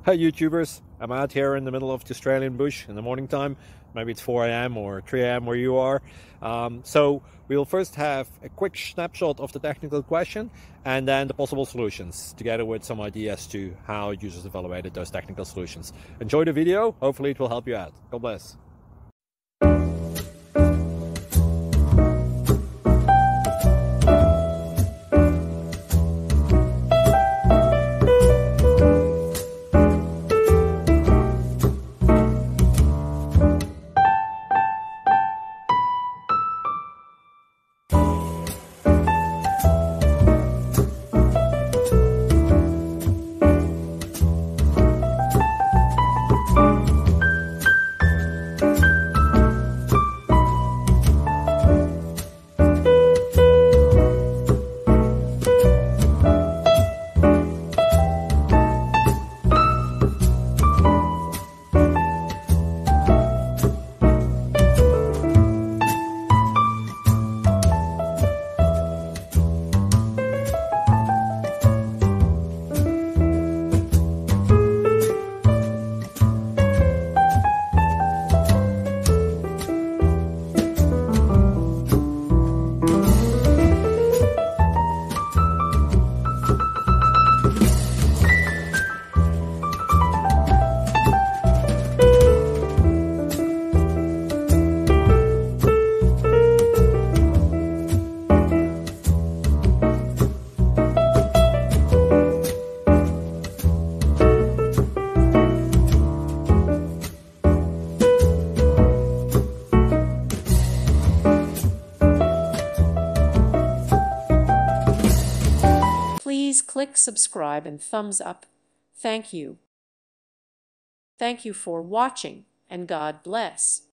Hi YouTubers, I'm out here in the middle of the Australian bush in the morning time. Maybe it's 4 a.m. or 3 a.m. where you are. So we'll first have a quick snapshot of the technical question and then the possible solutions, together with some ideas to how users evaluated those technical solutions. Enjoy the video, hopefully it will help you out. God bless. Please click subscribe and thumbs up. Thank you. Thank you for watching, and God bless.